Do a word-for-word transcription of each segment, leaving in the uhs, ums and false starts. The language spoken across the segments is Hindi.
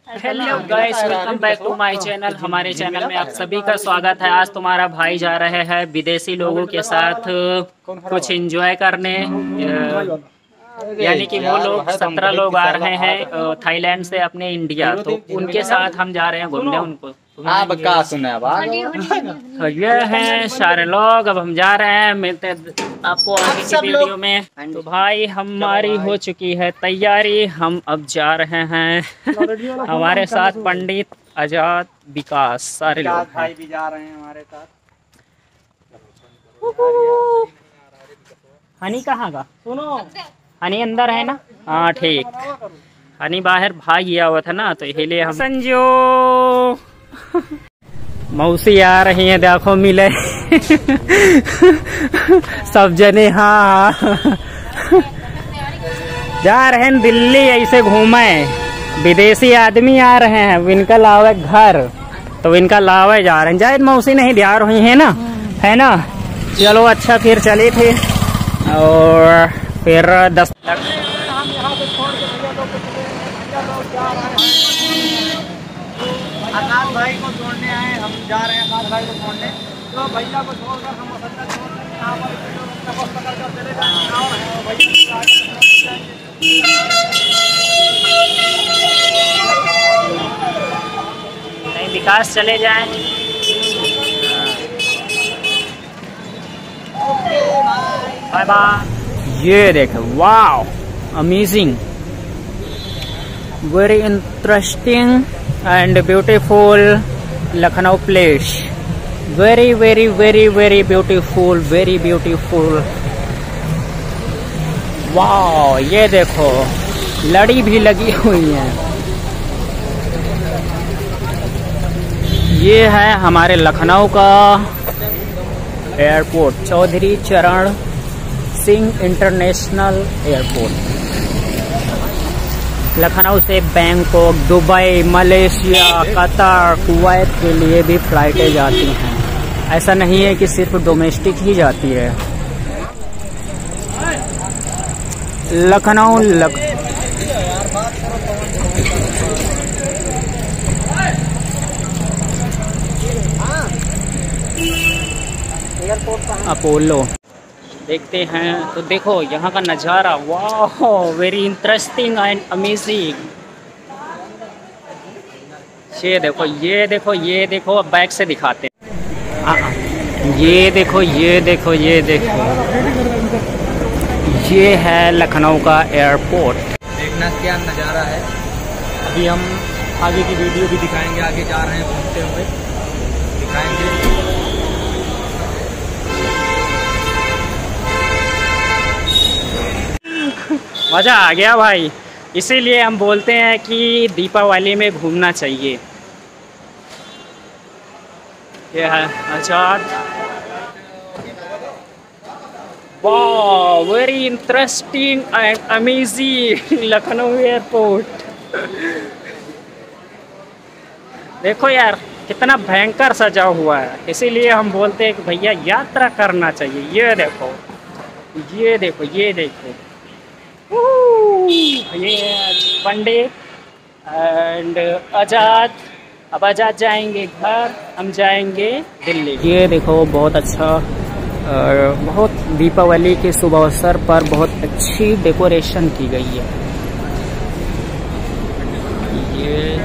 Hello guys, welcome back to my channel. हमारे चैनल में आप सभी का स्वागत है। आज तुम्हारा भाई जा रहे हैं विदेशी लोगों के साथ कुछ एंजॉय करने, यानी कि वो लोग सत्रह लोग आ रहे हैं थाईलैंड से अपने इंडिया, तो उनके साथ हम जा रहे हैं घूमने। उनको आप का सुना तो ये हैं सारे लोग। अब हम जा रहे हैं, मिलते हैं आपको आगे की वीडियो में। तो भाई हमारी हो चुकी है तैयारी, हम अब जा रहे हैं। हमारे साथ पंडित, आजाद, विकास, सारे लोग भाई भी जा रहे हैं हमारे साथ। हनी कहाँ का? सुनो, हनी अंदर है ना? हाँ ठीक। हनी बाहर भाग गया हुआ था ना, तो इसीलिए हम संजो मौसी आ रही है, देखो मिले सब जने। हाँ जा रहे हैं दिल्ली, ऐसे घूमे। विदेशी आदमी आ रहे हैं, इनका लावे घर, तो इनका लावे जा रहे हैं। जायद मौसी नहीं ध्यान हुई है ना, है ना? चलो अच्छा, फिर चले थे और फिर दस तक आकाश भाई को छोड़ने आए, हम जा रहे हैं आकाश भाई को छोड़ने। तो भैया को छोड़कर हम असंदा छोड़कर यहाँ पर बस पकड़कर चले नहीं, विकास चले जाएं। Bye bye. ये देखे, wow, amazing, very interesting and beautiful Lucknow place. Very very very very beautiful, very beautiful. wow, ये देखो लड़ी भी लगी हुई है। ये है हमारे लखनऊ का एयरपोर्ट, चौधरी चरण सिंह इंटरनेशनल एयरपोर्ट। लखनऊ से Bangkok, Dubai, Malaysia, Qatar, Kuwait के लिए भी फ्लाइटें जाती हैं। ऐसा नहीं है कि सिर्फ डोमेस्टिक ही जाती है। लखनऊ लख अपोलो देखते हैं। तो देखो यहाँ का नज़ारा, वाह, वेरी इंटरेस्टिंग एंड अमेजिंग। ये देखो, ये देखो, ये देखो, अब बैक से दिखाते हैं। ये देखो, ये देखो, ये देखो, ये है लखनऊ का एयरपोर्ट। देखना क्या नज़ारा है। अभी हम आगे की वीडियो भी दिखाएंगे, आगे जा रहे हैं घूमते हुए दिखाएंगे। मज़ा आ गया भाई, इसीलिए हम बोलते हैं कि दीपावली में घूमना चाहिए। ये है आजाद। वाह, very interesting and amazing Lucknow airport. देखो यार, कितना भयंकर सजा हुआ है, इसीलिए हम बोलते हैं कि भैया यात्रा करना चाहिए। ये देखो, ये देखो, ये देखो, ये पंडित एंड आजाद। अब आजाद जाएंगे घर, हम जाएंगे दिल्ली। ये देखो, बहुत अच्छा, और बहुत दीपावली के शुभ अवसर पर बहुत अच्छी डेकोरेशन की गई है। ये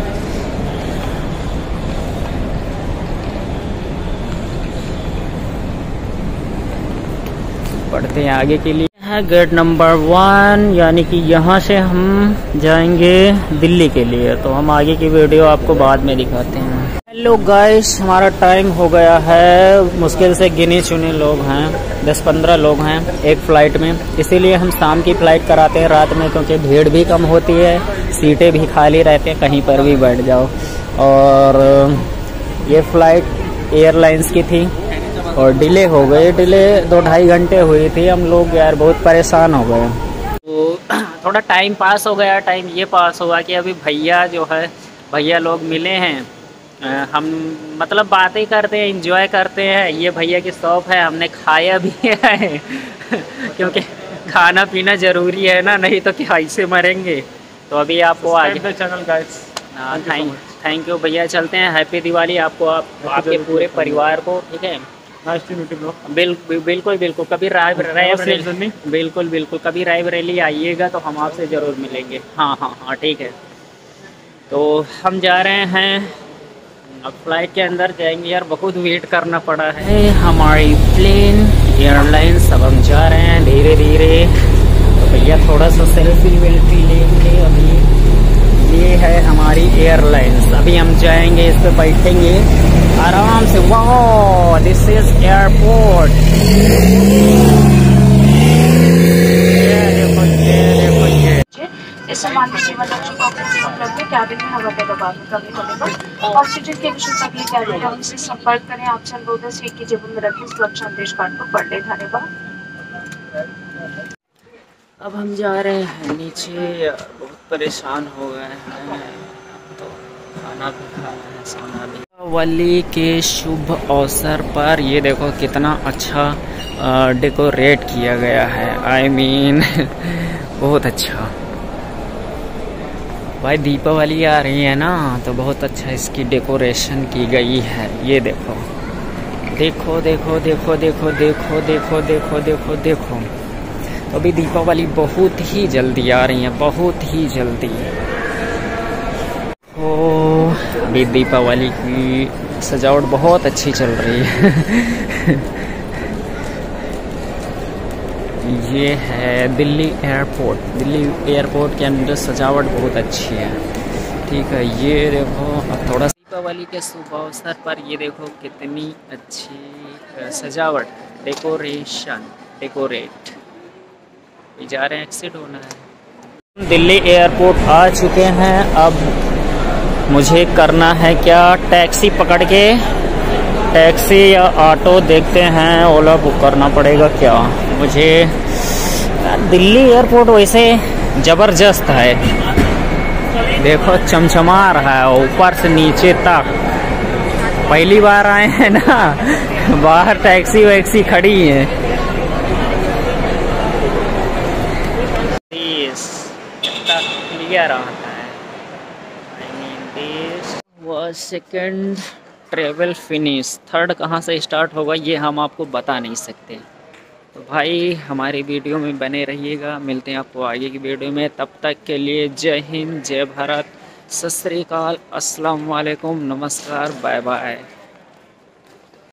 बढ़ते हैं आगे के लिए। है गेट नंबर वन, यानी कि यहाँ से हम जाएंगे दिल्ली के लिए। तो हम आगे की वीडियो आपको बाद में दिखाते हैं। हेलो गाइस, हमारा टाइम हो गया है। मुश्किल से गिने चुने लोग हैं, दस पंद्रह लोग हैं एक फ़्लाइट में। इसीलिए हम शाम की फ़्लाइट कराते हैं रात में, क्योंकि भीड़ भी कम होती है, सीटें भी खाली रहती हैं, कहीं पर भी बैठ जाओ। और ये फ़्लाइट एयरलाइंस की थी और डिले हो गए, डिले दो ढाई घंटे हुई थी। हम लोग यार बहुत परेशान हो गए। तो थोड़ा टाइम पास हो गया। टाइम ये पास हुआ कि अभी भैया जो है, भैया लोग मिले हैं। हम मतलब बातें करते हैं, एंजॉय करते हैं। ये भैया की शॉप है, हमने खाया भी है क्योंकि खाना पीना ज़रूरी है ना, नहीं तो क्या ऐसे मरेंगे। तो अभी आपको आगे channel guys thank thank you भैया, चलते हैं। हैप्पी दिवाली आपको, आप आपके पूरे परिवार को, ठीक है। बिल्कुल बिल्कुल बिल्कुल कभी राय रायबरेली, बिल्कुल बिल्कुल कभी रायबरेली आइएगा तो हम आपसे ज़रूर मिलेंगे। हाँ हाँ हाँ ठीक है। तो हम जा रहे हैं, अब फ्लाइट के अंदर जाएंगे। यार बहुत वेट करना पड़ा है हमारी प्लेन एयरलाइंस। अब हम जा रहे हैं धीरे धीरे। तो भैया थोड़ा सा सेल्फी वेल्फी लेंगे। अभी ये है हमारी एयरलाइंस, अभी हम जाएंगे, इस पे बैठेंगे आराम से। वाह, दिस इज एयरपोर्ट। इससे मानवीय जीवन रक्षक को ऑक्सीजन उपलब्ध है। कैबिन में हवा का दबाव में कमी होने पर ऑक्सीजन के मिशन के लिए कैबिन में से संपर्क करें। आपसे अनुरोध है सीट की जेब में रखें, सुरक्षा संदेश कार्ड को पढ़ ले। धन्यवाद। अब हम जा रहे हैं नीचे, बहुत परेशान हो गए हैं, तो खाना भी खाना है, सोना भी। दिवाली के शुभ अवसर पर ये देखो कितना अच्छा डेकोरेट किया गया है। आई I मीन mean, बहुत अच्छा भाई। दीपावली आ रही है ना, तो बहुत अच्छा इसकी डेकोरेशन की गई है। ये देखो देखो देखो देखो देखो देखो देखो देखो देखो देखो। तो अभी दीपावली बहुत ही जल्दी आ रही है, बहुत ही जल्दी। ओ अभी दीपावली की सजावट बहुत अच्छी चल रही है। ये है दिल्ली एयरपोर्ट। दिल्ली एयरपोर्ट के अंदर सजावट बहुत अच्छी है, ठीक है। ये देखो अब थोड़ा दीपावली के शुभ अवसर पर ये देखो कितनी अच्छी सजावट, डेकोरेशन, डेकोरेट। जा रहे हैं, एक्सिट होना है। दिल्ली एयरपोर्ट आ चुके हैं। अब मुझे करना है क्या, टैक्सी पकड़ के, टैक्सी या ऑटो देखते हैं, ओला बुक करना पड़ेगा क्या मुझे। दिल्ली एयरपोर्ट वैसे ज़बरदस्त है, देखो चमचमा रहा है ऊपर से नीचे तक। पहली बार आए हैं ना, बाहर टैक्सी वैक्सी खड़ी है। क्लियर आता है। I mean this was second travel finish. Third कहाँ से स्टार्ट होगा ये हम आपको बता नहीं सकते। तो भाई हमारी वीडियो में बने रहिएगा, मिलते हैं आपको आगे की वीडियो में। तब तक के लिए जय हिंद, जय भारत, सत श्री अकाल, अस्सलाम वालेकुम, नमस्कार, बाय बाय।